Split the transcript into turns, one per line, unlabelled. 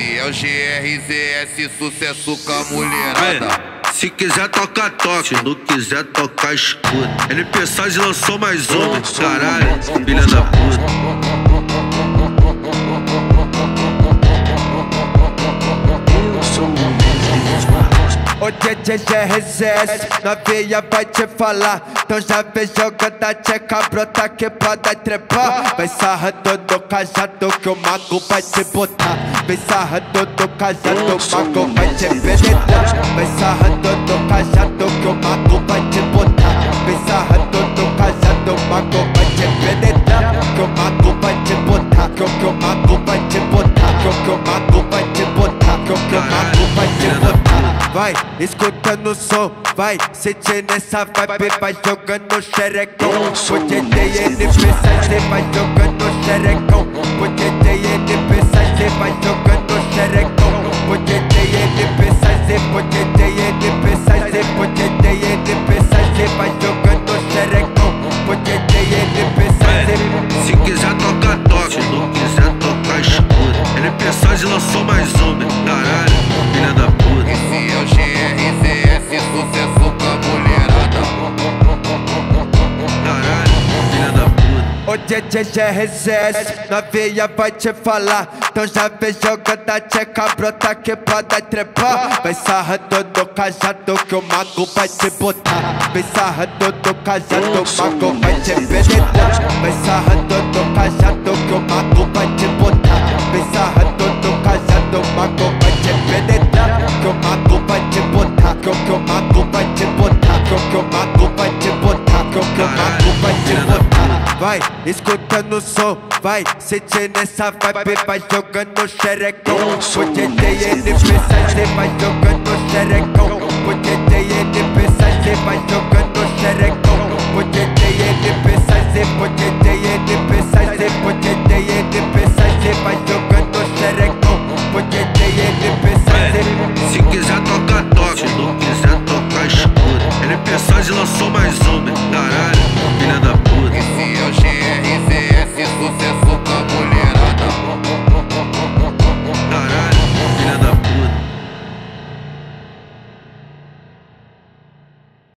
Esse é o GRZS, sucesso com a mulherada.
Se quiser toca, toca. Se não quiser tocar, escuta. NP Saz lançou mais uma. Caralho, filha da puta.
O DJ GRZS na veia vai te falar. Então já vem jogando a tcheca, brota que pode trepar. Vem sarrando do cajado que o mago vai te botar. Vem sarrando do cajado, o mago vai te penetrar. Vem sarrando do cajado que o mago vai te botar. Vem sarrando do cajado, o mago vai te penetrar. Que o mago vai te botar, que o mago vai te botar, que o mago vai te botar, que o mago vai te botar. Vai, escutando o som, vai, sentindo essa vibe, vai jogando xerecão. O DJ NP Saz, cê vai jogando xerecão. O DJ NP Saz, cê vai jogando xerecão. O DJ NP Saz, o DJ NP Saz, o DJ NP Saz, cê vai jogando xerecão. O DJ NP Saz,
se quiser toca, toca. Se não quiser tocar, escuta. NP Saz lançou mais uma. Caralho, filha da puta.
Esse é o GRZS, sucesso com a mulherada.
Caralho, filha da puta.
o DJ GRZS na veia vai te falar. Então já vem jogando a tcheca, brota que pode trepar. Vem sarrando do cajado que o mago vai te botar. Vem sarrando do cajado, o mago vai te penetrar. Vem sarrando do cajado que o mago vai te botar. Vem sarrando do cajado, o mago vai te penetrar. Que o mago vai te botar, que o mago vai te botar, que o mago vai te botar, que o mago vai te botar. Vai, escutando o som, vai, sentindo essa vibe, vai jogando xerecão. O DJ NP Saz, cê vai jogando xerecão. O DJ NP Saz, cê vai jogando xerecão. O DJ